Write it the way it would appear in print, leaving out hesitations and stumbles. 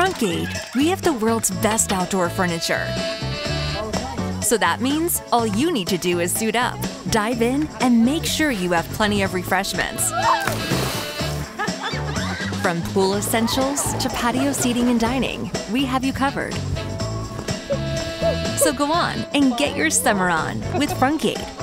Frontgate, we have the world's best outdoor furniture. So that means all you need to do is suit up, dive in, and make sure you have plenty of refreshments. From pool essentials to patio seating and dining, we have you covered. So go on and get your summer on with Frontgate.